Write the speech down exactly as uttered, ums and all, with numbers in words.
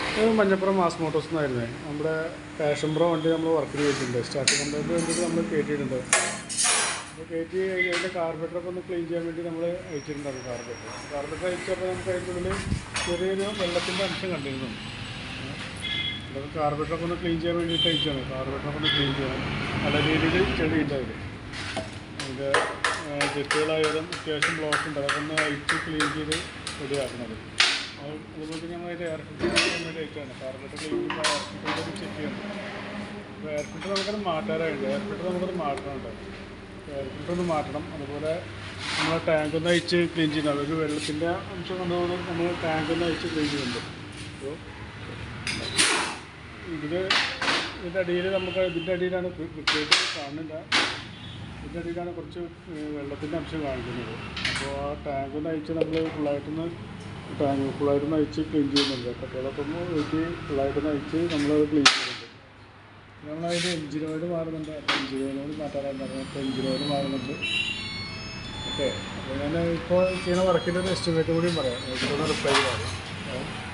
Manjappuram mass Motors എന്നായിരുന്നേ. നമ്മുടെ passion pro വണ്ടി നമ്മൾ വർക്കിന് ചെയ്തിട്ടുണ്ട്. സ്റ്റാർട്ടിംഗ് കംപ്ലൈൻറ്റ് വേണ്ടിയിട്ട് നമ്മൾ കയറ്റിയിട്ടുണ്ട്. അപ്പോൾ കയറ്റി അതിൻ്റെ കാർബറേറ്ററൊക്കെ ഒന്ന് ക്ലീൻ ചെയ്യാൻ വേണ്ടി നമ്മൾ അയച്ചിട്ടുണ്ടായിരുന്നു. കാർബറേറ്റർ കാർബറേറ്റർ അയച്ചപ്പോൾ നമുക്ക് അതിൻ്റെ ഉള്ളിൽ ചെറിയൊരു വെള്ളത്തിൻ്റെ അംശം കണ്ടിരുന്നു. അതൊക്കെ കാർബറേറ്ററൊക്കെ ഒന്ന് ക്ലീൻ ചെയ്യാൻ വേണ്ടിയിട്ട് അയച്ചാണ്. കാർബറേറ്ററൊക്കെ ഒന്ന് ക്ലീൻ ചെയ്യണം. നല്ല രീതിയിൽ ചെടിയുണ്ട് അതിൽ. അതിൻ്റെ ജെറ്റുകളായാലും അത്യാവശ്യം ബ്ലോക്ക് ഉണ്ട്. അതൊക്കെ ഒന്ന് അയച്ച് ക്ലീൻ ചെയ്ത് റെഡിയാക്കുന്നത്. അതുപോലെ തന്നെ നമ്മൾ അതിൻ്റെ എയർ ഫിൽറ്റർ ചെയ്യാൻ വേണ്ടി അയച്ചാണ്. കാർബറേറ്റർ ക്ലീൻ ചെയ്യുമ്പോൾ എയർ ഫിൽറ്റർ ചെക്ക് ചെയ്യണം. അപ്പോൾ എയർ ഫിൽറ്റർ നമുക്കത് മാറ്റാനായിട്ട് എയർ ഫിൽറ്റർ നമുക്കത് മാറ്റണമുണ്ട്. എയർ ഫിൽറ്റർ ഒന്ന് മാറ്റണം. അതുപോലെ നമ്മളെ ടാങ്ക് ഒന്ന് അയച്ച് ക്ലീൻ ചെയ്യുന്നത്. ഒരു വെള്ളത്തിൻ്റെ അംശം കൊണ്ടുപോകുന്ന നമ്മൾ ടാങ്ക് ഒന്ന് അയച്ച് ക്ലീൻ ചെയ്യുന്നുണ്ട്. അപ്പോൾ ഇതിൽ ഇതിൻ്റെ അടിയിൽ നമുക്ക് ഇതിൻ്റെ അടിയിലാണ് കൃത്യമായിട്ട് കാണുന്നില്ല. ഇതിൻ്റെ അടിയിലാണ് കുറച്ച് വെള്ളത്തിൻ്റെ അംശം കാണിക്കുന്നത്. അപ്പോൾ ആ ടാങ്ക് ഒന്ന് അയച്ച് നമ്മൾ ഫുള്ളായിട്ടൊന്ന് ടാങ്ക് ഫുള്ളായിട്ടൊന്ന് അയച്ച് ക്ലീൻ ചെയ്യുന്നുണ്ട്. കട്ടകളൊക്കെ ഒന്ന് വെച്ച് ഫുള്ളായിട്ടൊന്ന് അയച്ച് നമ്മളത് ക്ലീൻ ചെയ്യുന്നുണ്ട്. നമ്മളതിൻ്റെ എഞ്ചിൻ ഓയിൽ മാറുന്നുണ്ട്. അപ്പോൾ എഞ്ചിൻ ഓയിൽ മാറ്റാറാണ് അപ്പോൾ എഞ്ചിൻ ഓയിൽ മാറുന്നുണ്ട്. ഓക്കെ. അപ്പോൾ ഞാൻ ഇപ്പോൾ ചെയ്യുന്ന വർക്കിൻ്റെ ഒരു എസ്റ്റിമേറ്റ് കൂടിയും പറയാം. ഇതിലൊന്ന് റിപ്ലൈ ചെയ്യാം.